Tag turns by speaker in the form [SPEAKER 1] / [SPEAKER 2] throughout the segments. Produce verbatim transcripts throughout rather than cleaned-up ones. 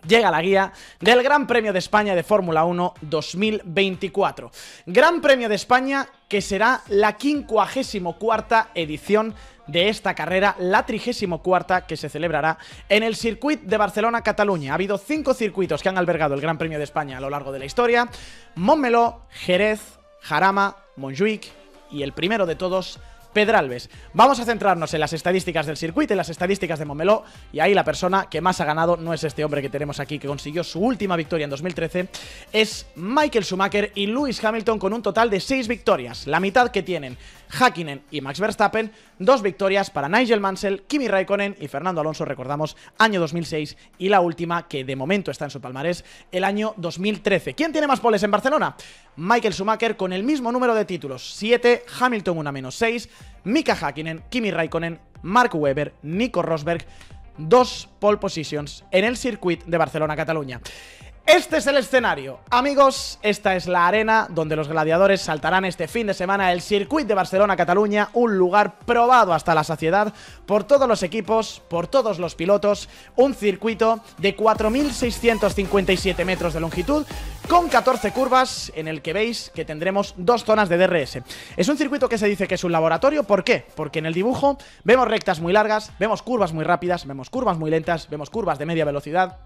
[SPEAKER 1] llega la guía del Gran Premio de España de Fórmula uno dos mil veinticuatro. Gran Premio de España que será la quincuagésimo cuarta edición de esta carrera, la trigésimo cuarta que se celebrará en el Circuit de Barcelona-Cataluña. Ha habido cinco circuitos que han albergado el Gran Premio de España a lo largo de la historia: Montmeló, Jerez, Jarama, Montjuïc y el primero de todos, Pedralbes. Vamos a centrarnos en las estadísticas del circuito, en las estadísticas de Montmeló, y ahí la persona que más ha ganado no es este hombre que tenemos aquí, que consiguió su última victoria en dos mil trece, es Michael Schumacher y Lewis Hamilton, con un total de seis victorias, la mitad que tienen Häkkinen y Max Verstappen, dos victorias para Nigel Mansell, Kimi Raikkonen y Fernando Alonso, recordamos, año dos mil seis, y la última, que de momento está en su palmarés, el año dos mil trece. ¿Quién tiene más poles en Barcelona? Michael Schumacher con el mismo número de títulos, siete, Hamilton una menos seis, Mika Häkkinen, Kimi Raikkonen, Mark Webber, Nico Rosberg, dos pole positions en el Circuit de Barcelona-Cataluña. Este es el escenario, amigos, esta es la arena donde los gladiadores saltarán este fin de semana, el Circuit de Barcelona-Cataluña, un lugar probado hasta la saciedad por todos los equipos, por todos los pilotos, un circuito de cuatro mil seiscientos cincuenta y siete metros de longitud, con catorce curvas, en el que veis que tendremos dos zonas de D R S. Es un circuito que se dice que es un laboratorio, ¿por qué? Porque en el dibujo vemos rectas muy largas, vemos curvas muy rápidas, vemos curvas muy lentas, vemos curvas de media velocidad.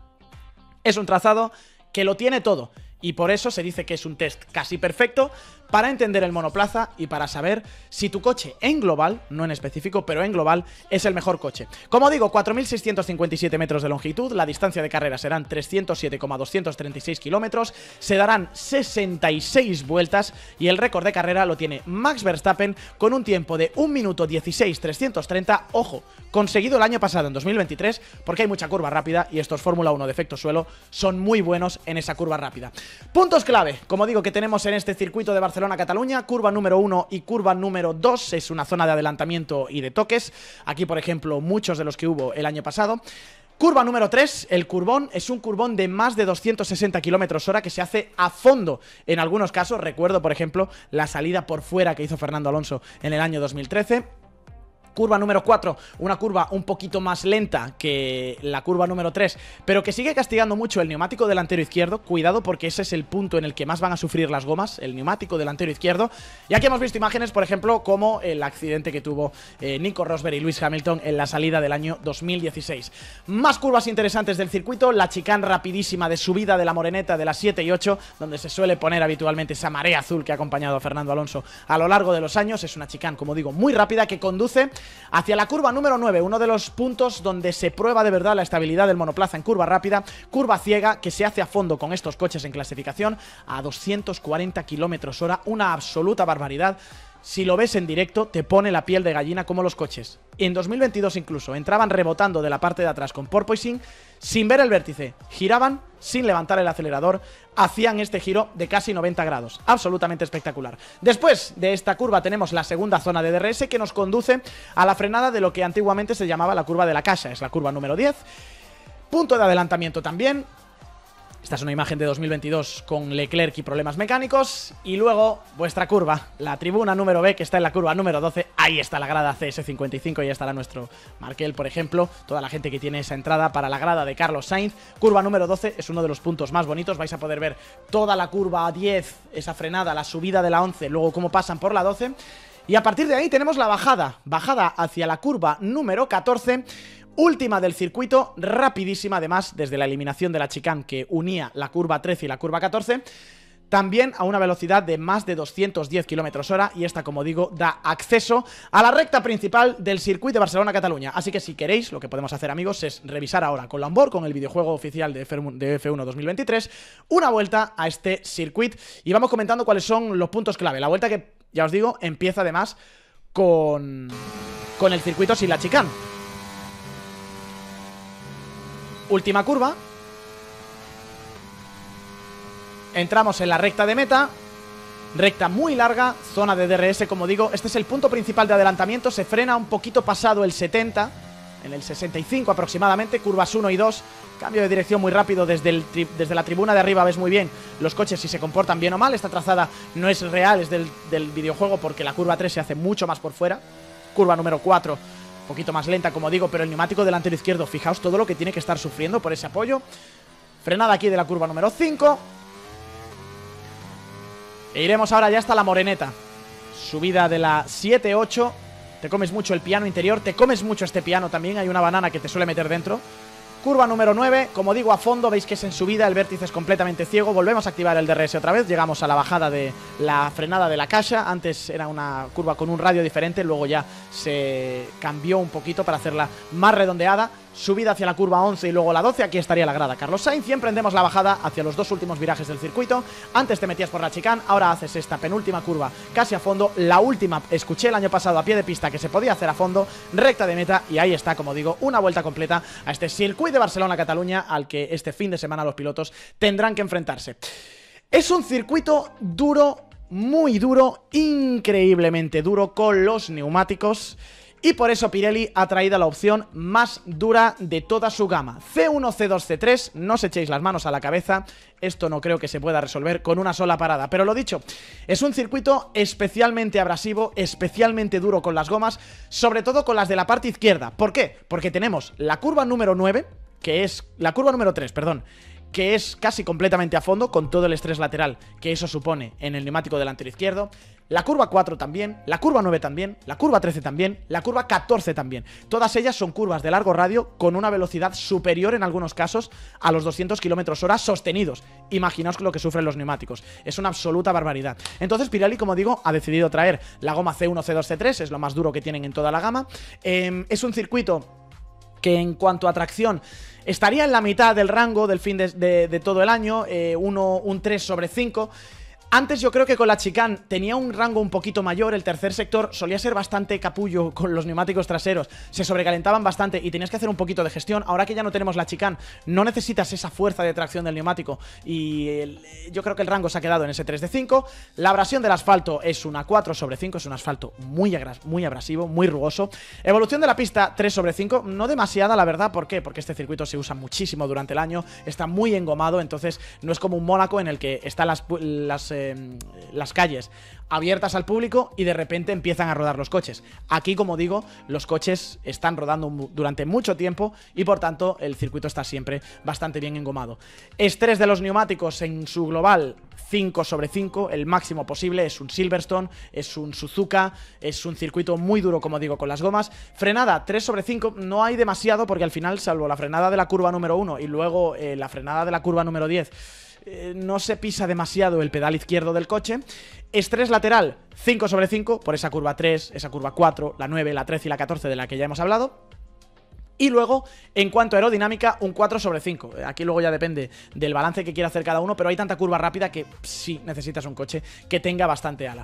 [SPEAKER 1] Es un trazado que lo tiene todo, y por eso se dice que es un test casi perfecto para entender el monoplaza y para saber si tu coche en global, no en específico, pero en global, es el mejor coche. Como digo, cuatro mil seiscientos cincuenta y siete metros de longitud, la distancia de carrera serán trescientos siete coma doscientos treinta y seis kilómetros, se darán sesenta y seis vueltas y el récord de carrera lo tiene Max Verstappen con un tiempo de un minuto dieciséis mil trescientos treinta, ojo, conseguido el año pasado en dos mil veintitrés, porque hay mucha curva rápida y estos Fórmula uno de efecto suelo son muy buenos en esa curva rápida. Puntos clave, como digo, que tenemos en este circuito de Barcelona-Cataluña: curva número uno y curva número dos, es una zona de adelantamiento y de toques, aquí por ejemplo muchos de los que hubo el año pasado. Curva número tres, el curbón, es un curbón de más de doscientos sesenta kilómetros hora que se hace a fondo en algunos casos. Recuerdo por ejemplo la salida por fuera que hizo Fernando Alonso en el año dos mil trece. Curva número cuatro, una curva un poquito más lenta que la curva número tres, pero que sigue castigando mucho el neumático delantero izquierdo. Cuidado, porque ese es el punto en el que más van a sufrir las gomas, el neumático delantero izquierdo. Y aquí hemos visto imágenes, por ejemplo, como el accidente que tuvo eh, Nico Rosberg y Lewis Hamilton en la salida del año dos mil dieciséis. Más curvas interesantes del circuito: la chicane rapidísima de subida de la Moreneta de las siete y ocho, donde se suele poner habitualmente esa marea azul que ha acompañado a Fernando Alonso a lo largo de los años. Es una chicane, como digo, muy rápida, que conduce hacia la curva número nueve, uno de los puntos donde se prueba de verdad la estabilidad del monoplaza en curva rápida, curva ciega que se hace a fondo con estos coches en clasificación a doscientos cuarenta kilómetros hora, una absoluta barbaridad. Si lo ves en directo te pone la piel de gallina, como los coches en dos mil veintidós incluso entraban rebotando de la parte de atrás con porpoising, sin ver el vértice, giraban sin levantar el acelerador, hacían este giro de casi noventa grados, absolutamente espectacular. Después de esta curva tenemos la segunda zona de D R S que nos conduce a la frenada de lo que antiguamente se llamaba la curva de la Caixa, es la curva número diez, punto de adelantamiento también. Esta es una imagen de dos mil veintidós con Leclerc y problemas mecánicos. Y luego vuestra curva, la tribuna número B, que está en la curva número doce. Ahí está la grada C S cincuenta y cinco, y ya estará nuestro Markel, por ejemplo. Toda la gente que tiene esa entrada para la grada de Carlos Sainz. Curva número doce es uno de los puntos más bonitos. Vais a poder ver toda la curva diez, esa frenada, la subida de la once, luego cómo pasan por la doce. Y a partir de ahí tenemos la bajada, bajada hacia la curva número catorce, última del circuito, rapidísima además, desde la eliminación de la chicane que unía la curva trece y la curva catorce, también a una velocidad de más de doscientos diez kilómetros hora, y esta, como digo, da acceso a la recta principal del circuito de Barcelona-Cataluña. Así que si queréis, lo que podemos hacer, amigos, es revisar ahora con Onboard, con el videojuego oficial de F uno dos mil veintitrés, una vuelta a este circuito, y vamos comentando cuáles son los puntos clave. La vuelta que, ya os digo, empieza además con, con el circuito sin la chicane. Última curva. Entramos en la recta de meta. Recta muy larga, zona de D R S, como digo. Este es el punto principal de adelantamiento. Se frena un poquito pasado el setenta, en el sesenta y cinco aproximadamente. Curvas uno y dos. Cambio de dirección muy rápido desde, el desde la tribuna de arriba. Ves muy bien los coches si se comportan bien o mal. Esta trazada no es real, es del, del videojuego, porque la curva tres se hace mucho más por fuera. Curva número cuatro, poquito más lenta, como digo, pero el neumático delantero izquierdo, fijaos todo lo que tiene que estar sufriendo por ese apoyo. Frenada aquí de la curva número cinco. E iremos ahora ya hasta la Moreneta. Subida de la siete ocho. Te comes mucho el piano interior, te comes mucho este piano también. Hay una banana que te suele meter dentro. Curva número nueve, como digo, a fondo, veis que es en subida, el vértice es completamente ciego. Volvemos a activar el D R S otra vez, llegamos a la bajada de la frenada de la Caixa. Antes era una curva con un radio diferente, luego ya se cambió un poquito para hacerla más redondeada. Subida hacia la curva once y luego la doce, aquí estaría la grada Carlos Sainz, y emprendemos la bajada hacia los dos últimos virajes del circuito. Antes te metías por la chicane, ahora haces esta penúltima curva casi a fondo. La última, escuché el año pasado a pie de pista que se podía hacer a fondo, recta de meta, y ahí está, como digo, una vuelta completa a este circuito de Barcelona-Cataluña al que este fin de semana los pilotos tendrán que enfrentarse. Es un circuito duro, muy duro, increíblemente duro con los neumáticos. Y por eso Pirelli ha traído la opción más dura de toda su gama. C uno, C dos, C tres, no os echéis las manos a la cabeza. Esto no creo que se pueda resolver con una sola parada. Pero lo dicho, es un circuito especialmente abrasivo, especialmente duro con las gomas, sobre todo con las de la parte izquierda. ¿Por qué? Porque tenemos la curva número nueve, que es... La curva número tres, perdón, que es casi completamente a fondo, con todo el estrés lateral que eso supone en el neumático delantero izquierdo. La curva cuatro también, la curva nueve también, la curva trece también, la curva catorce también. Todas ellas son curvas de largo radio con una velocidad superior en algunos casos a los doscientos kilómetros hora sostenidos. Imaginaos lo que sufren los neumáticos. Es una absoluta barbaridad. Entonces Pirelli, como digo, ha decidido traer la goma C uno, C dos, C tres, es lo más duro que tienen en toda la gama. Eh, es un circuito que en cuanto a tracción estaría en la mitad del rango del fin de, de, de todo el año, eh, uno, un tres sobre cinco. Antes yo creo que con la chicane tenía un rango un poquito mayor, el tercer sector solía ser bastante capullo con los neumáticos traseros, se sobrecalentaban bastante y tenías que hacer un poquito de gestión. Ahora que ya no tenemos la chicane, no necesitas esa fuerza de tracción del neumático y el, yo creo que el rango se ha quedado en ese tres de cinco. La abrasión del asfalto es una cuatro sobre cinco, es un asfalto muy, muy abrasivo, muy rugoso. Evolución de la pista tres sobre cinco, no demasiada la verdad. ¿Por qué? Porque este circuito se usa muchísimo durante el año, está muy engomado, entonces no es como un Mónaco en el que están las... las eh, las calles abiertas al público y de repente empiezan a rodar los coches. Aquí, como digo, los coches están rodando durante mucho tiempo y por tanto el circuito está siempre bastante bien engomado. Estrés de los neumáticos en su global cinco sobre cinco, el máximo posible. Es un Silverstone, es un Suzuka, es un circuito muy duro, como digo, con las gomas. Frenada tres sobre cinco, no hay demasiado porque al final, salvo la frenada de la curva número uno y luego eh, la frenada de la curva número diez, Eh, no se pisa demasiado el pedal izquierdo del coche. Estrés lateral cinco sobre cinco, por esa curva tres, esa curva cuatro, la nueve, la trece y la catorce de la que ya hemos hablado. Y luego, en cuanto a aerodinámica, un cuatro sobre cinco. Aquí luego ya depende del balance que quiera hacer cada uno, pero hay tanta curva rápida que sí necesitas un coche que tenga bastante ala.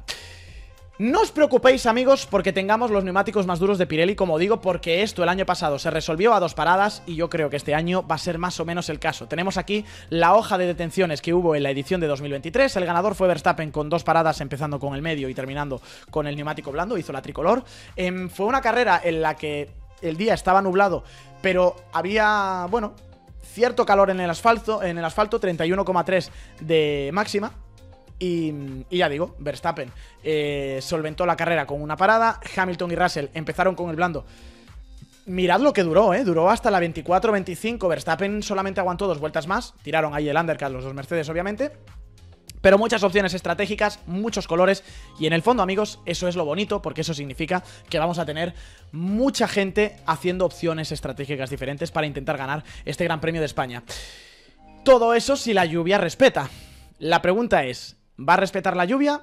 [SPEAKER 1] No os preocupéis, amigos, porque tengamos los neumáticos más duros de Pirelli, como digo, porque esto el año pasado se resolvió a dos paradas y yo creo que este año va a ser más o menos el caso. Tenemos aquí la hoja de detenciones que hubo en la edición de dos mil veintitrés. El ganador fue Verstappen con dos paradas, empezando con el medio y terminando con el neumático blando, hizo la tricolor. Eh, fue una carrera en la que el día estaba nublado, pero había, bueno, cierto calor en el asfalto, en el asfalto, treinta y uno coma tres de máxima. Y, y ya digo, Verstappen eh, solventó la carrera con una parada. Hamilton y Russell empezaron con el blando. Mirad lo que duró, ¿eh? Duró hasta la veinticuatro veinticinco. Verstappen solamente aguantó dos vueltas más. Tiraron ahí el undercut los dos Mercedes, obviamente. Pero muchas opciones estratégicas, muchos colores. Y en el fondo, amigos, eso es lo bonito, porque eso significa que vamos a tener mucha gente haciendo opciones estratégicas diferentes para intentar ganar este Gran Premio de España. Todo eso si la lluvia respeta. La pregunta es, ¿va a respetar la lluvia?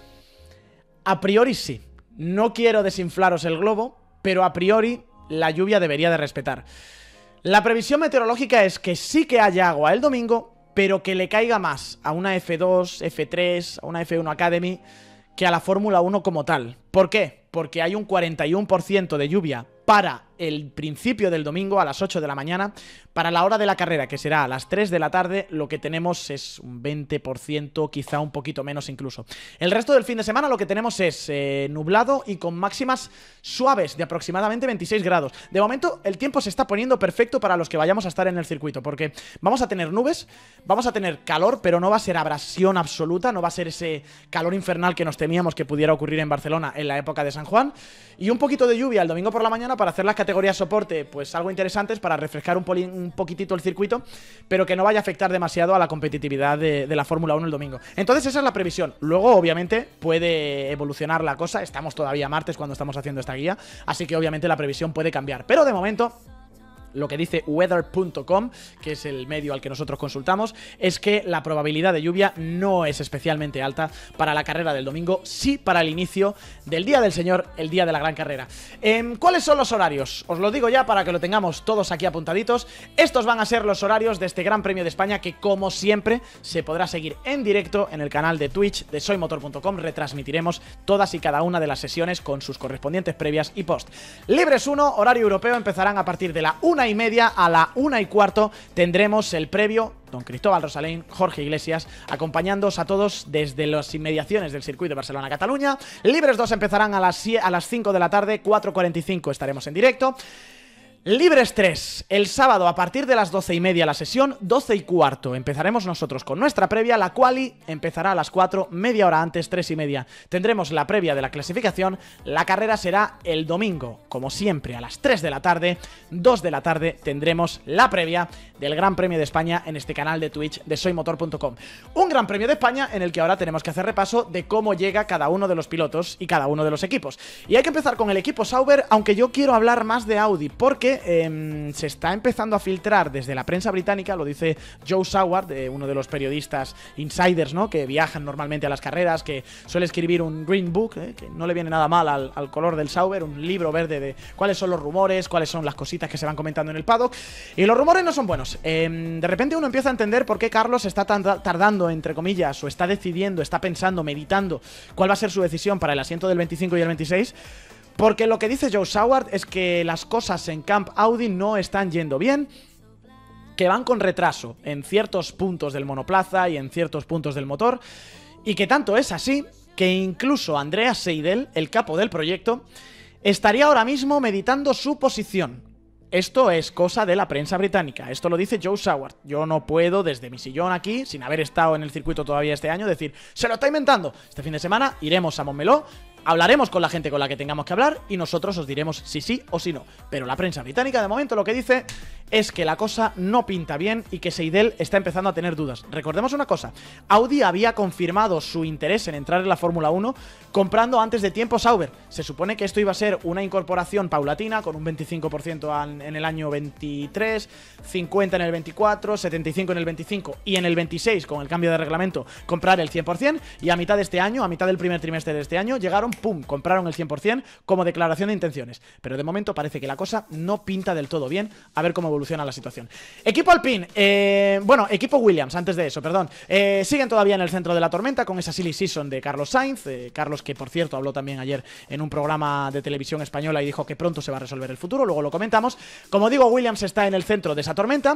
[SPEAKER 1] A priori sí. No quiero desinflaros el globo, pero a priori la lluvia debería de respetar. La previsión meteorológica es que sí que haya agua el domingo, pero que le caiga más a una F dos, F tres, a una F uno Academy que a la Fórmula uno como tal. ¿Por qué? Porque hay un cuarenta y uno por ciento de lluvia para el principio del domingo a las ocho de la mañana. Para la hora de la carrera, que será a las tres de la tarde, lo que tenemos es un veinte por ciento, quizá un poquito menos incluso. El resto del fin de semana lo que tenemos es eh, nublado y con máximas suaves de aproximadamente veintiséis grados. De momento el tiempo se está poniendo perfecto para los que vayamos a estar en el circuito, porque vamos a tener nubes, vamos a tener calor, pero no va a ser abrasión absoluta, no va a ser ese calor infernal que nos temíamos que pudiera ocurrir en Barcelona en la época de San Juan, y un poquito de lluvia el domingo por la mañana para hacer las categorías soporte, pues algo interesantes para refrescar un, un poquitito el circuito, pero que no vaya a afectar demasiado a la competitividad de, de la Fórmula uno el domingo. Entonces esa es la previsión. Luego, obviamente, puede evolucionar la cosa. Estamos todavía martes cuando estamos haciendo esta guía, así que obviamente la previsión puede cambiar. Pero de momento, lo que dice weather punto com, que es el medio al que nosotros consultamos, es que la probabilidad de lluvia no es especialmente alta para la carrera del domingo, sí para el inicio del Día del Señor, el día de la gran carrera. Eh, ¿Cuáles son los horarios? Os lo digo ya para que lo tengamos todos aquí apuntaditos. Estos van a ser los horarios de este Gran Premio de España, que como siempre se podrá seguir en directo en el canal de Twitch de soy motor punto com. Retransmitiremos todas y cada una de las sesiones con sus correspondientes previas y post. Libres uno, horario europeo, empezarán a partir de la una y media. A la una y cuarto tendremos el previo. Don Cristóbal Rosalén, Jorge Iglesias, acompañándoos a todos desde las inmediaciones del circuito de Barcelona-Cataluña. Libres dos empezarán a las, a las cinco de la tarde, cuatro cuarenta y cinco estaremos en directo. Libres tres, el sábado a partir de las doce y media la sesión, doce y cuarto empezaremos nosotros con nuestra previa. La quali empezará a las cuatro, media hora antes, tres y media. Tendremos la previa de la clasificación. La carrera será el domingo, como siempre, a las tres de la tarde, dos de la tarde tendremos la previa del Gran Premio de España en este canal de Twitch de soy motor punto com. Un Gran Premio de España en el que ahora tenemos que hacer repaso de cómo llega cada uno de los pilotos y cada uno de los equipos. Y hay que empezar con el equipo Sauber, aunque yo quiero hablar más de Audi, porque Eh, se está empezando a filtrar desde la prensa británica, lo dice Joe Saward, eh, uno de los periodistas insiders, ¿no?, que viajan normalmente a las carreras, que suele escribir un Green Book, eh, que no le viene nada mal al, al color del Sauber, un libro verde de cuáles son los rumores, cuáles son las cositas que se van comentando en el paddock, y los rumores no son buenos. Eh, de repente uno empieza a entender por qué Carlos está tan tardando, entre comillas, o está decidiendo, está pensando, meditando cuál va a ser su decisión para el asiento del veinticinco y el veintiséis. Porque lo que dice Joe Saward es que las cosas en Camp Audi no están yendo bien, que van con retraso en ciertos puntos del monoplaza y en ciertos puntos del motor, y que tanto es así que incluso Andreas Seidel, el capo del proyecto, estaría ahora mismo meditando su posición. Esto es cosa de la prensa británica, esto lo dice Joe Saward. Yo no puedo desde mi sillón aquí, sin haber estado en el circuito todavía este año, decir, se lo está inventando. Este fin de semana iremos a Montmeló, hablaremos con la gente con la que tengamos que hablar y nosotros os diremos si sí o si no. Pero la prensa británica de momento lo que dice es que la cosa no pinta bien y que Seidel está empezando a tener dudas. Recordemos una cosa, Audi había confirmado su interés en entrar en la Fórmula uno comprando antes de tiempo Sauber. Se supone que esto iba a ser una incorporación paulatina con un veinticinco por ciento en el año veintitrés, cincuenta en el veinticuatro, setenta y cinco en el veinticinco y en el veintiséis, con el cambio de reglamento, comprar el cien por cien, y a mitad de este año, a mitad del primer trimestre de este año, llegaron, pum, compraron el cien por cien como declaración de intenciones. Pero de momento parece que la cosa no pinta del todo bien. A ver cómo evoluciona la situación. Equipo Alpine, eh, bueno, equipo Williams, antes de eso, perdón, eh, siguen todavía en el centro de la tormenta con esa silly season de Carlos Sainz, eh, Carlos que por cierto habló también ayer en un programa de televisión española y dijo que pronto se va a resolver el futuro, luego lo comentamos. Como digo, Williams está en el centro de esa tormenta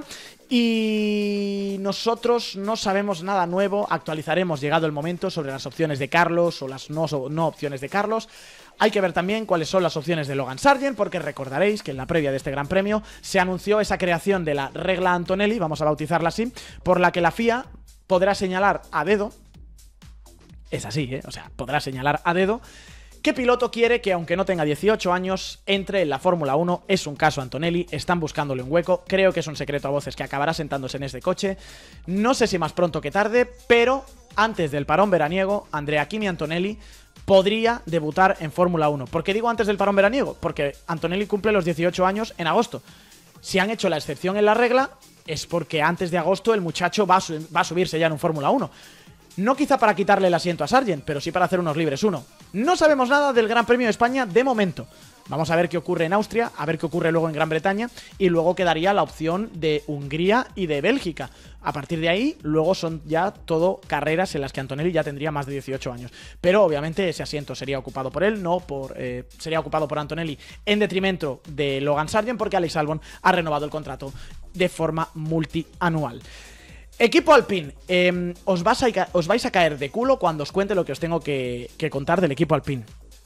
[SPEAKER 1] y nosotros no sabemos nada nuevo, actualizaremos llegado el momento sobre las opciones de Carlos o las no, no opciones de Carlos. Hay que ver también cuáles son las opciones de Logan Sargent, porque recordaréis que en la previa de este Gran Premio se anunció esa creación de la regla Antonelli, vamos a bautizarla así, por la que la F I A podrá señalar a dedo, es así, ¿eh? O sea, podrá señalar a dedo qué piloto quiere que, aunque no tenga dieciocho años, entre en la Fórmula uno. Es un caso Antonelli, están buscándole un hueco, creo que es un secreto a voces que acabará sentándose en este coche, no sé si más pronto que tarde, pero antes del parón veraniego, Andrea Kimi Antonelli podría debutar en Fórmula uno. ¿Por qué digo antes del parón veraniego? Porque Antonelli cumple los dieciocho años en agosto. Si han hecho la excepción en la regla, es porque antes de agosto el muchacho va a, su va a subirse ya en un Fórmula uno. No quizá para quitarle el asiento a Sargent, pero sí para hacer unos libres uno. No sabemos nada del Gran Premio de España de momento. Vamos a ver qué ocurre en Austria, a ver qué ocurre luego en Gran Bretaña, y luego quedaría la opción de Hungría y de Bélgica. A partir de ahí, luego son ya todo carreras en las que Antonelli ya tendría más de dieciocho años. Pero obviamente ese asiento sería ocupado por él, no por eh, sería ocupado por Antonelli en detrimento de Logan Sargent, porque Alex Albon ha renovado el contrato de forma multianual. Equipo Alpine, eh, os, vas a, os vais a caer de culo cuando os cuente lo que os tengo que, que contar del equipo Alpine.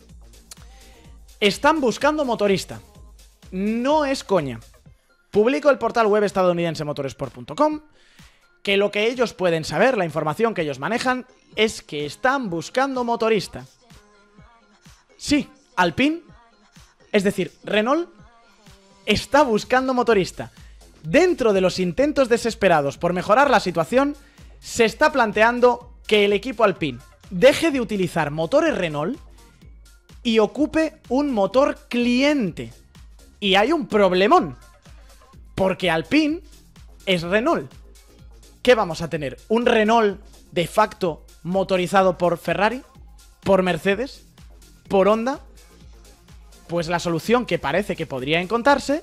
[SPEAKER 1] Están buscando motorista. No es coña. Publico el portal web estadounidense motorsport punto com que lo que ellos pueden saber, la información que ellos manejan, es que están buscando motorista. Sí, Alpine, es decir, Renault, está buscando motorista. Dentro de los intentos desesperados por mejorar la situación, se está planteando que el equipo Alpine deje de utilizar motores Renault y ocupe un motor cliente. Y hay un problemón, porque Alpine es Renault. ¿Qué vamos a tener? ¿Un Renault de facto motorizado por Ferrari? ¿Por Mercedes? ¿Por Honda? Pues la solución que parece que podría encontrarse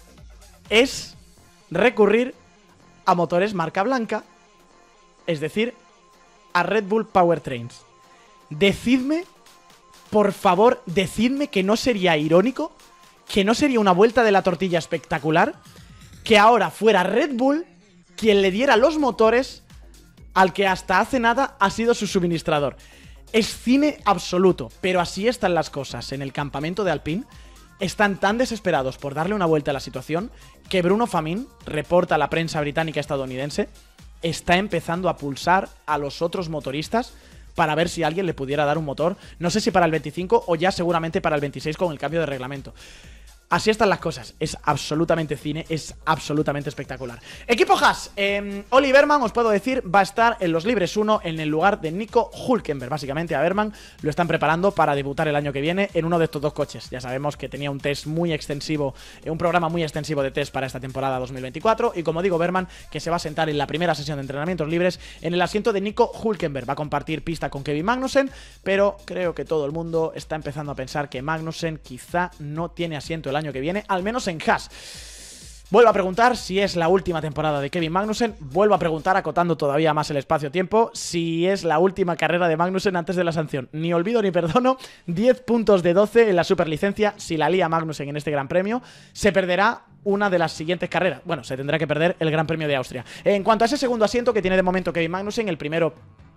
[SPEAKER 1] es recurrir a motores marca blanca, es decir, a Red Bull Powertrains. Decidme, por favor, decidme que no sería irónico, que no sería una vuelta de la tortilla espectacular, que ahora fuera Red Bull quien le diera los motores al que hasta hace nada ha sido su suministrador. Es cine absoluto, pero así están las cosas en el campamento de Alpine. Están tan desesperados por darle una vuelta a la situación que Bruno Famine, reporta a la prensa británica estadounidense, está empezando a pulsar a los otros motoristas para ver si alguien le pudiera dar un motor, no sé si para el veinticinco o ya seguramente para el veintiséis con el cambio de reglamento. Así están las cosas, es absolutamente cine, es absolutamente espectacular. Equipo Haas, eh, Oli Berman, os puedo decir, va a estar en los libres uno en el lugar de Nico Hülkenberg. Básicamente a Berman lo están preparando para debutar el año que viene en uno de estos dos coches. Ya sabemos que tenía un test muy extensivo, eh, un programa muy extensivo de test para esta temporada dos mil veinticuatro. Y como digo, Berman, que se va a sentar en la primera sesión de entrenamientos libres en el asiento de Nico Hülkenberg. Va a compartir pista con Kevin Magnussen, pero creo que todo el mundo está empezando a pensar que Magnussen quizá no tiene asiento el año que viene, al menos en Haas. Vuelvo a preguntar si es la última temporada de Kevin Magnussen. Vuelvo a preguntar, acotando todavía más el espacio-tiempo, si es la última carrera de Magnussen antes de la sanción. Ni olvido ni perdono, diez puntos de doce en la superlicencia. Si la lía Magnussen en este Gran Premio, se perderá una de las siguientes carreras. Bueno, se tendrá que perder el Gran Premio de Austria. En cuanto a ese segundo asiento que tiene de momento Kevin Magnussen, el primero...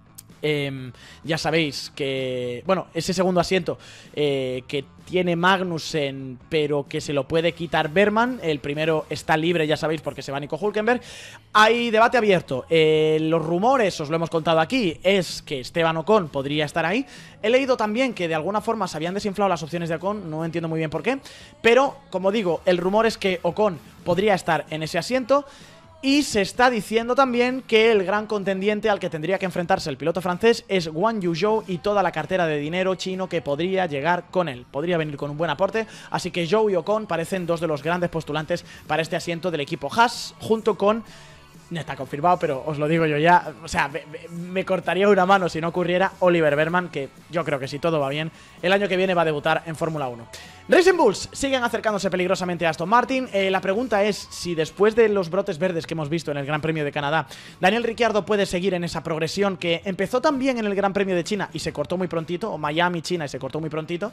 [SPEAKER 1] Eh, ya sabéis que, bueno, ese segundo asiento eh, que tiene Magnussen, pero que se lo puede quitar Berman. El primero está libre, ya sabéis, porque se va Nico Hülkenberg. Hay debate abierto. Eh, los rumores, os lo hemos contado aquí, es que Esteban Ocon podría estar ahí. He leído también que de alguna forma se habían desinflado las opciones de Ocon, no entiendo muy bien por qué. Pero, como digo, el rumor es que Ocon podría estar en ese asiento. Y se está diciendo también que el gran contendiente al que tendría que enfrentarse el piloto francés es Guan Yu Zhou y toda la cartera de dinero chino que podría llegar con él. Podría venir con un buen aporte, así que Zhou y Ocon parecen dos de los grandes postulantes para este asiento del equipo Haas, junto con... No está confirmado, pero os lo digo yo ya. O sea, me, me cortaría una mano si no ocurriera Oliver Berman, que yo creo que si todo va bien, el año que viene va a debutar en Fórmula uno. Racing Bulls siguen acercándose peligrosamente a Aston Martin. Eh, la pregunta es si después de los brotes verdes que hemos visto en el Gran Premio de Canadá, Daniel Ricciardo puede seguir en esa progresión que empezó también en el Gran Premio de China y se cortó muy prontito, o Miami, China, y se cortó muy prontito.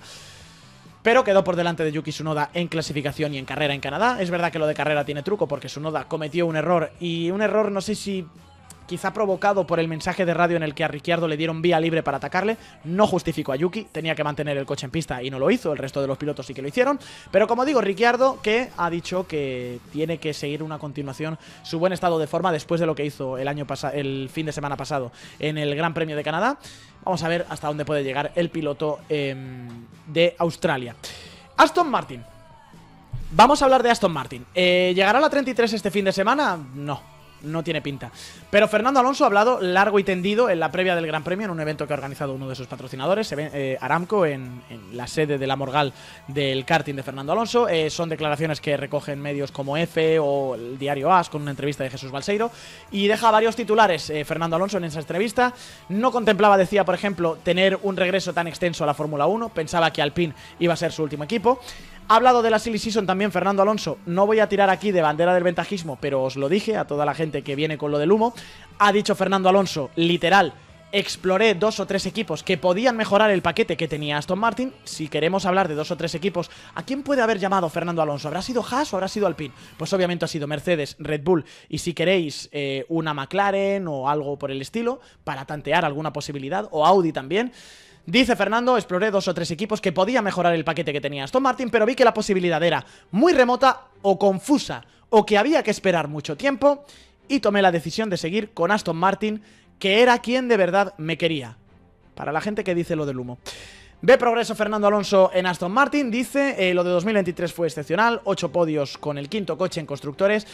[SPEAKER 1] Pero quedó por delante de Yuki Tsunoda en clasificación y en carrera en Canadá. Es verdad que lo de carrera tiene truco porque Tsunoda cometió un error. Y un error, no sé si quizá provocado por el mensaje de radio en el que a Ricciardo le dieron vía libre para atacarle. No justificó a Yuki, tenía que mantener el coche en pista y no lo hizo. El resto de los pilotos sí que lo hicieron. Pero como digo, Ricciardo, que ha dicho que tiene que seguir una continuación su buen estado de forma después de lo que hizo el año pasado, el fin de semana pasado en el Gran Premio de Canadá. Vamos a ver hasta dónde puede llegar el piloto eh, de Australia. Aston Martin. Vamos a hablar de Aston Martin. Eh, ¿Llegará a la treinta y tres este fin de semana? No. No tiene pinta. Pero Fernando Alonso ha hablado largo y tendido en la previa del Gran Premio en un evento que ha organizado uno de sus patrocinadores, eh, Aramco, en, en la sede de la Morgal del karting de Fernando Alonso. Eh, son declaraciones que recogen medios como F o el diario As con una entrevista de Jesús Balseiro y deja varios titulares. eh, Fernando Alonso en esa entrevista no contemplaba, decía, por ejemplo, tener un regreso tan extenso a la Fórmula uno. Pensaba que Alpine iba a ser su último equipo. Ha hablado de la Silly Season también Fernando Alonso. No voy a tirar aquí de bandera del ventajismo, pero os lo dije a toda la gente que viene con lo del humo. Ha dicho Fernando Alonso, literal, exploré dos o tres equipos que podían mejorar el paquete que tenía Aston Martin. Si queremos hablar de dos o tres equipos, ¿a quién puede haber llamado Fernando Alonso? ¿Habrá sido Haas o habrá sido Alpine? Pues obviamente ha sido Mercedes, Red Bull y si queréis eh, una McLaren o algo por el estilo para tantear alguna posibilidad, o Audi también. Dice Fernando, exploré dos o tres equipos que podían mejorar el paquete que tenía Aston Martin, pero vi que la posibilidad era muy remota o confusa, o que había que esperar mucho tiempo, y tomé la decisión de seguir con Aston Martin, que era quien de verdad me quería. Para la gente que dice lo del humo. Ve progreso Fernando Alonso en Aston Martin, dice, eh, lo de dos mil veintitrés fue excepcional, ocho podios con el quinto coche en constructores,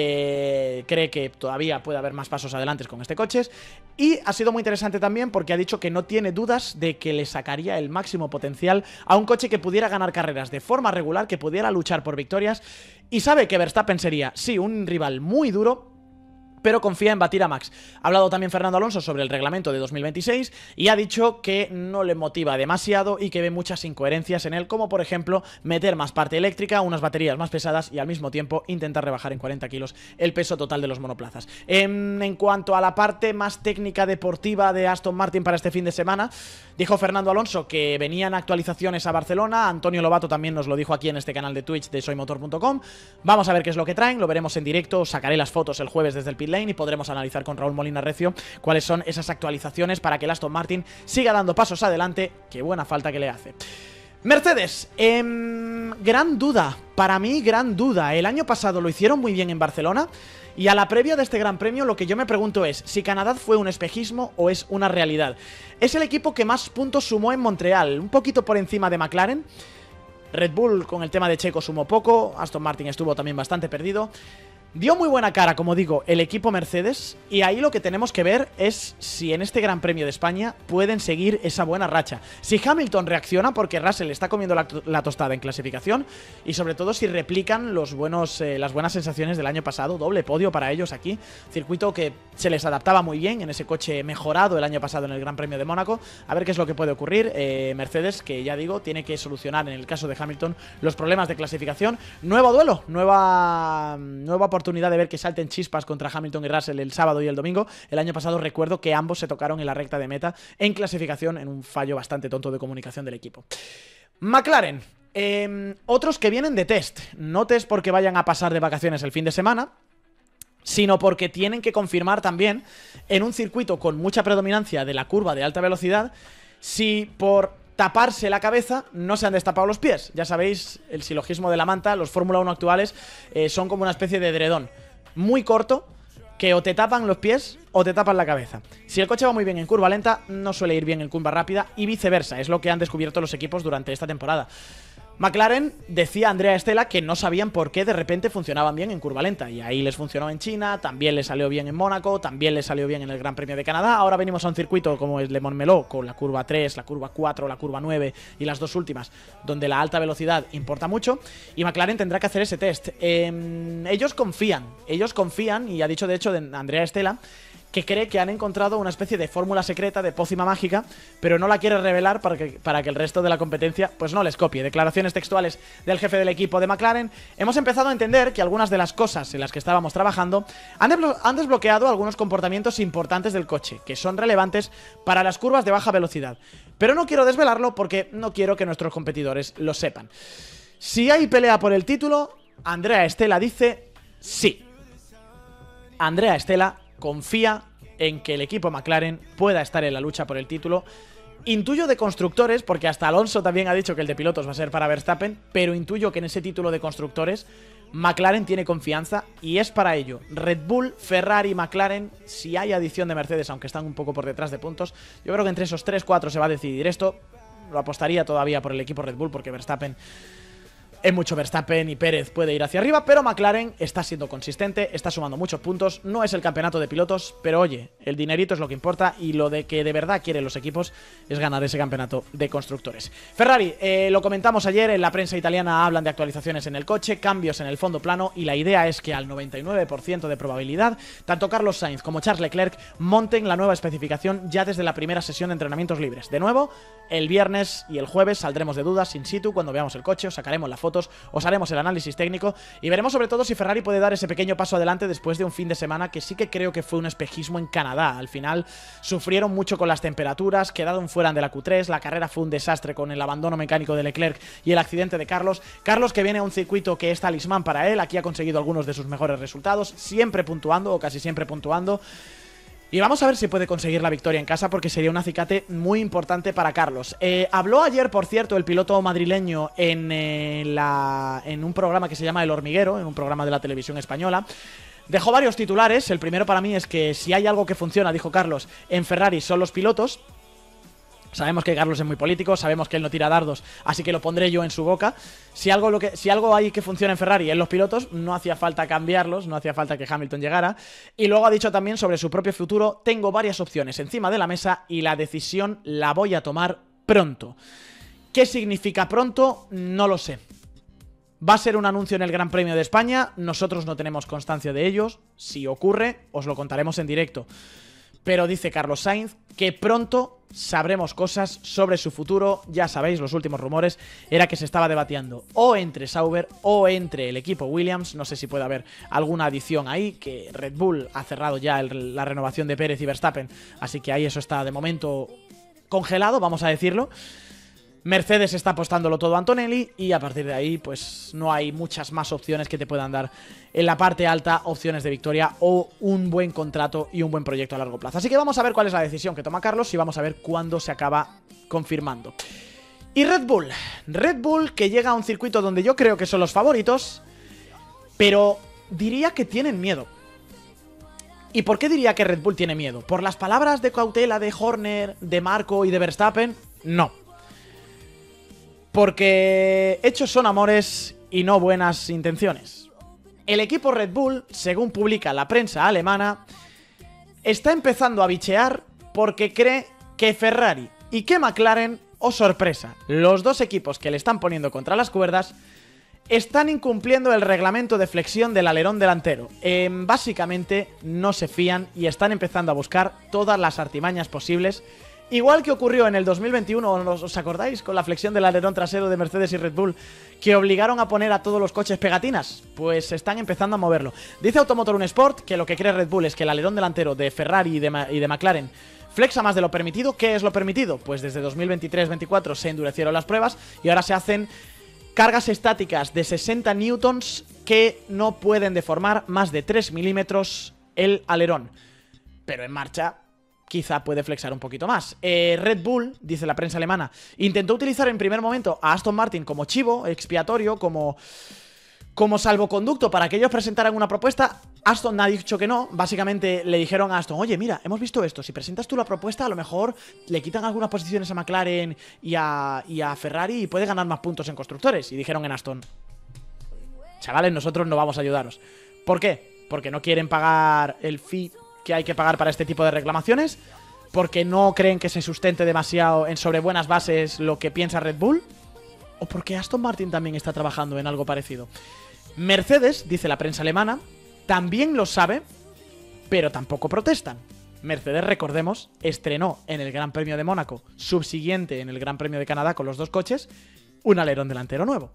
[SPEAKER 1] eh, cree que todavía puede haber más pasos adelante con este coche, y ha sido muy interesante también porque ha dicho que no tiene dudas de que le sacaría el máximo potencial a un coche que pudiera ganar carreras de forma regular, que pudiera luchar por victorias, y sabe que Verstappen sería, sí, un rival muy duro, pero confía en batir a Max. Ha hablado también Fernando Alonso sobre el reglamento de dos mil veintiséis y ha dicho que no le motiva demasiado y que ve muchas incoherencias en él, como por ejemplo meter más parte eléctrica, unas baterías más pesadas y al mismo tiempo intentar rebajar en cuarenta kilos el peso total de los monoplazas. En, en cuanto a la parte más técnica deportiva de Aston Martin para este fin de semana, dijo Fernando Alonso que venían actualizaciones a Barcelona. Antonio Lobato también nos lo dijo aquí en este canal de Twitch de soy motor punto com. Vamos a ver qué es lo que traen, lo veremos en directo, sacaré las fotos el jueves desde el pit lane y podremos analizar con Raúl Molina Recio cuáles son esas actualizaciones para que el Aston Martin siga dando pasos adelante. Qué buena falta que le hace. Mercedes, eh, gran duda, para mí gran duda. El año pasado lo hicieron muy bien en Barcelona y a la previa de este gran premio lo que yo me pregunto es si Canadá fue un espejismo o es una realidad. Es el equipo que más puntos sumó en Montreal, un poquito por encima de McLaren. Red Bull con el tema de Checo sumó poco, Aston Martin estuvo también bastante perdido. Dio muy buena cara, como digo, el equipo Mercedes, y ahí lo que tenemos que ver es si en este Gran Premio de España pueden seguir esa buena racha. Si Hamilton reacciona, porque Russell está comiendo la, la tostada en clasificación, y sobre todo si replican los buenos, eh, las buenas sensaciones del año pasado, doble podio para ellos aquí, circuito que se les adaptaba muy bien en ese coche mejorado el año pasado en el Gran Premio de Mónaco. A ver qué es lo que puede ocurrir. eh, Mercedes, que ya digo, tiene que solucionar en el caso de Hamilton los problemas de clasificación. Nuevo duelo, nueva, nueva oportunidad oportunidad de ver que salten chispas contra Hamilton y Russell el sábado y el domingo. El año pasado recuerdo que ambos se tocaron en la recta de meta en clasificación en un fallo bastante tonto de comunicación del equipo. McLaren, eh, otros que vienen de test, no test porque vayan a pasar de vacaciones el fin de semana, sino porque tienen que confirmar también en un circuito con mucha predominancia de la curva de alta velocidad si por taparse la cabeza no se han destapado los pies. Ya sabéis, el silogismo de la manta, los Fórmula uno actuales eh, son como una especie de edredón muy corto que o te tapan los pies o te tapan la cabeza. Si el coche va muy bien en curva lenta, no suele ir bien en curva rápida y viceversa, es lo que han descubierto los equipos durante esta temporada. McLaren, decía Andrea Stella, que no sabían por qué de repente funcionaban bien en curva lenta, y ahí les funcionó en China, también les salió bien en Mónaco, también les salió bien en el Gran Premio de Canadá. Ahora venimos a un circuito como es Le Mont-Meló, con la curva tres, la curva cuatro, la curva nueve y las dos últimas, donde la alta velocidad importa mucho, y McLaren tendrá que hacer ese test. Eh, ellos confían, ellos confían, y ha dicho de hecho de Andrea Stella, que cree que han encontrado una especie de fórmula secreta de pócima mágica, pero no la quiere revelar para que, para que el resto de la competencia pues no les copie. Declaraciones textuales del jefe del equipo de McLaren. Hemos empezado a entender que algunas de las cosas en las que estábamos trabajando han, han desbloqueado algunos comportamientos importantes del coche, que son relevantes para las curvas de baja velocidad. Pero no quiero desvelarlo porque no quiero que nuestros competidores lo sepan. Si hay pelea por el título, Andrea Stella dice sí. Andrea Stella confía en que el equipo McLaren pueda estar en la lucha por el título. Intuyo de constructores, porque hasta Alonso también ha dicho que el de pilotos va a ser para Verstappen, pero intuyo que en ese título de constructores McLaren tiene confianza y es para ello. Red Bull, Ferrari, McLaren, si hay adición de Mercedes, aunque están un poco por detrás de puntos, yo creo que entre esos tres cuatro se va a decidir esto. Lo apostaría todavía por el equipo Red Bull porque Verstappen... Es mucho Verstappen y Pérez puede ir hacia arriba, pero McLaren está siendo consistente, está sumando muchos puntos, no es el campeonato de pilotos, pero oye, el dinerito es lo que importa y lo de que de verdad quieren los equipos es ganar ese campeonato de constructores. Ferrari, eh, lo comentamos ayer, en la prensa italiana hablan de actualizaciones en el coche, cambios en el fondo plano y la idea es que al noventa y nueve por ciento de probabilidad, tanto Carlos Sainz como Charles Leclerc monten la nueva especificación ya desde la primera sesión de entrenamientos libres. De nuevo, el viernes y el jueves saldremos de dudas in situ cuando veamos el coche, os sacaremos la foto, os haremos el análisis técnico y veremos sobre todo si Ferrari puede dar ese pequeño paso adelante después de un fin de semana que sí que creo que fue un espejismo en Canadá. Al final sufrieron mucho con las temperaturas, quedaron fuera de la Q tres, la carrera fue un desastre con el abandono mecánico de Leclerc y el accidente de Carlos. Carlos que viene a un circuito que es talismán para él, aquí ha conseguido algunos de sus mejores resultados, siempre puntuando o casi siempre puntuando. Y vamos a ver si puede conseguir la victoria en casa porque sería un acicate muy importante para Carlos. Eh, habló ayer, por cierto, el piloto madrileño en, eh, la, en un programa que se llama El Hormiguero, en un programa de la televisión española. Dejó varios titulares. El primero para mí es que si hay algo que funciona, dijo Carlos, en Ferrari son los pilotos. Sabemos que Carlos es muy político, sabemos que él no tira dardos, así que lo pondré yo en su boca. Si algo, lo que, si algo hay que funciona en Ferrari en los pilotos, no hacía falta cambiarlos, no hacía falta que Hamilton llegara. Y luego ha dicho también sobre su propio futuro: tengo varias opciones encima de la mesa y la decisión la voy a tomar pronto. ¿Qué significa pronto? No lo sé. Va a ser un anuncio en el Gran Premio de España, nosotros no tenemos constancia de ellos. Si ocurre, os lo contaremos en directo. Pero dice Carlos Sainz que pronto sabremos cosas sobre su futuro. Ya sabéis, los últimos rumores era que se estaba debatiendo o entre Sauber o entre el equipo Williams. No sé si puede haber alguna adición ahí, que Red Bull ha cerrado ya el, la renovación de Pérez y Verstappen, así que ahí eso está de momento congelado, vamos a decirlo. Mercedes está apostándolo todo a Antonelli y a partir de ahí pues no hay muchas más opciones que te puedan dar en la parte alta opciones de victoria o un buen contrato y un buen proyecto a largo plazo. Así que vamos a ver cuál es la decisión que toma Carlos y vamos a ver cuándo se acaba confirmando. Y Red Bull, Red Bull que llega a un circuito donde yo creo que son los favoritos, pero diría que tienen miedo. ¿Y por qué diría que Red Bull tiene miedo? ¿Por las palabras de cautela de Horner, de Marco y de Verstappen? No. Porque hechos son amores y no buenas intenciones. El equipo Red Bull, según publica la prensa alemana, está empezando a bichear porque cree que Ferrari y que McLaren, oh sorpresa, los dos equipos que le están poniendo contra las cuerdas, están incumpliendo el reglamento de flexión del alerón delantero. Eh, básicamente no se fían y están empezando a buscar todas las artimañas posibles. Igual que ocurrió en el dos mil veintiuno, ¿os acordáis? Con la flexión del alerón trasero de Mercedes y Red Bull, que obligaron a poner a todos los coches pegatinas. Pues están empezando a moverlo. Dice Automotor Un Sport que lo que cree Red Bull es que el alerón delantero de Ferrari y de, y de McLaren flexa más de lo permitido. ¿Qué es lo permitido? Pues desde dos mil veintitrés veinticuatro se endurecieron las pruebas y ahora se hacen cargas estáticas de sesenta newtons que no pueden deformar más de tres milímetros el alerón. Pero en marcha quizá puede flexar un poquito más. Eh, Red Bull, dice la prensa alemana, intentó utilizar en primer momento a Aston Martin como chivo expiatorio, como, como salvoconducto para que ellos presentaran una propuesta. Aston ha dicho que no. Básicamente le dijeron a Aston: oye, mira, hemos visto esto, si presentas tú la propuesta a lo mejor le quitan algunas posiciones a McLaren y a, y a Ferrari y puede ganar más puntos en constructores. Y dijeron en Aston: chavales, nosotros no vamos a ayudaros. ¿Por qué? Porque no quieren pagar el fee que hay que pagar para este tipo de reclamaciones, porque no creen que se sustente demasiado en sobre buenas bases lo que piensa Red Bull, o porque Aston Martin también está trabajando en algo parecido. Mercedes, dice la prensa alemana, también lo sabe, pero tampoco protestan. Mercedes, recordemos, estrenó en el Gran Premio de Mónaco, subsiguiente en el Gran Premio de Canadá con los dos coches, un alerón delantero nuevo.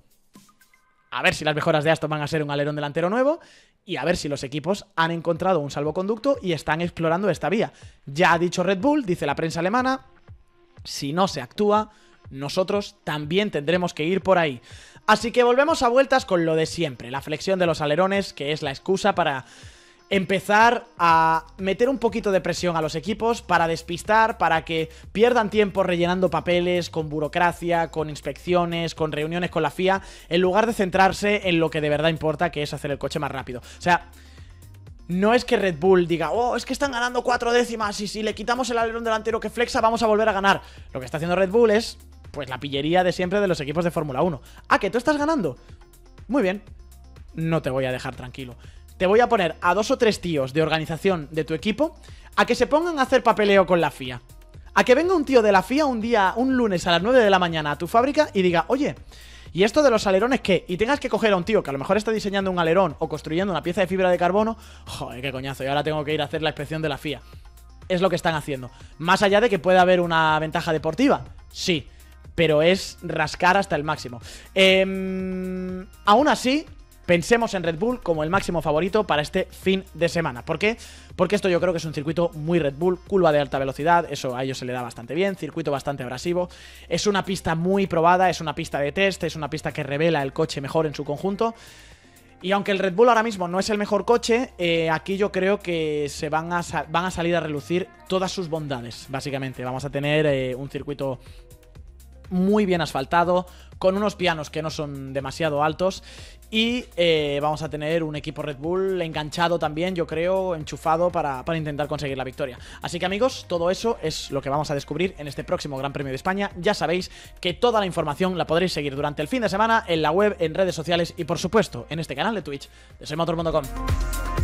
[SPEAKER 1] A ver si las mejoras de Aston van a ser un alerón delantero nuevo y a ver si los equipos han encontrado un salvoconducto y están explorando esta vía. Ya ha dicho Red Bull, dice la prensa alemana, si no se actúa, nosotros también tendremos que ir por ahí. Así que volvemos a vueltas con lo de siempre, la flexión de los alerones, que es la excusa para empezar a meter un poquito de presión a los equipos, para despistar, para que pierdan tiempo rellenando papeles, con burocracia, con inspecciones, con reuniones con la F I A, en lugar de centrarse en lo que de verdad importa, que es hacer el coche más rápido. O sea, no es que Red Bull diga: oh, es que están ganando cuatro décimas y si le quitamos el alerón delantero que flexa vamos a volver a ganar. Lo que está haciendo Red Bull es, pues, la pillería de siempre de los equipos de Fórmula uno. ¿Ah, que tú estás ganando? Muy bien, no te voy a dejar tranquilo. Te voy a poner a dos o tres tíos de organización de tu equipo a que se pongan a hacer papeleo con la F I A. A que venga un tío de la F I A un día, un lunes a las nueve de la mañana a tu fábrica y diga: oye, ¿y esto de los alerones qué? Y tengas que coger a un tío que a lo mejor está diseñando un alerón o construyendo una pieza de fibra de carbono. Joder, qué coñazo, y ahora tengo que ir a hacer la inspección de la F I A. Es lo que están haciendo. Más allá de que pueda haber una ventaja deportiva, sí, pero es rascar hasta el máximo. Eh, aún así, pensemos en Red Bull como el máximo favorito para este fin de semana. ¿Por qué? Porque esto yo creo que es un circuito muy Red Bull, curva de alta velocidad, eso a ellos se le da bastante bien, circuito bastante abrasivo, es una pista muy probada, es una pista de test, es una pista que revela el coche mejor en su conjunto. Y aunque el Red Bull ahora mismo no es el mejor coche, eh, aquí yo creo que se van a, van a salir a relucir todas sus bondades, básicamente. Vamos a tener eh, un circuito muy bien asfaltado, con unos pianos que no son demasiado altos Y eh, vamos a tener un equipo Red Bull enganchado también, yo creo, enchufado para, para intentar conseguir la victoria. Así que amigos, todo eso es lo que vamos a descubrir en este próximo Gran Premio de España. Ya sabéis que toda la información la podréis seguir durante el fin de semana en la web, en redes sociales y por supuesto en este canal de Twitch de soy motor punto com.